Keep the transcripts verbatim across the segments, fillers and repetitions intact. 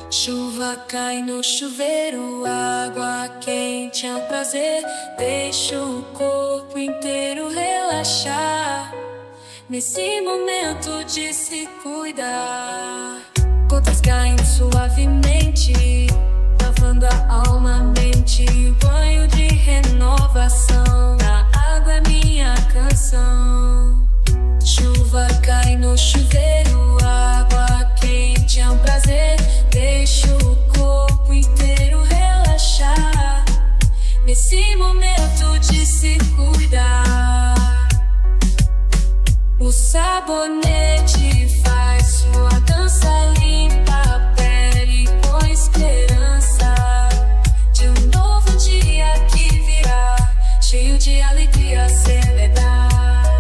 Chuva cai no chuveiro, água quente é um prazer. Deixa o corpo inteiro relaxar nesse momento de se cuidar. Gotas caem suavemente, lavando a alma, a mente. Banho de renovação, a água é minha canção. Chuva cai no chuveiro, água quente é um prazer. Deixa o corpo inteiro relaxar nesse momento de se cuidar. O sabonete faz sua dança, limpa a pele com esperança de um novo dia que virá, cheio de alegria celebrar.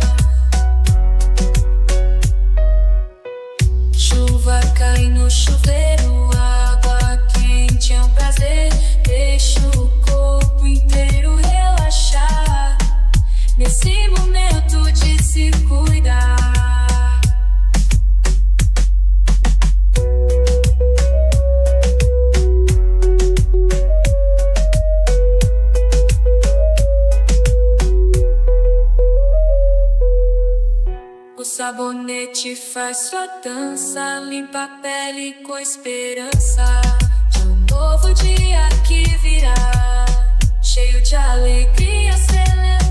Chuva cai no chuveiro, água quente é um prazer. Deixa o corpo inteiro relaxar nesse momento de se cuidar. O sabonete faz sua dança, limpa a pele com esperança de um novo dia que virá, cheio de alegria celebrar.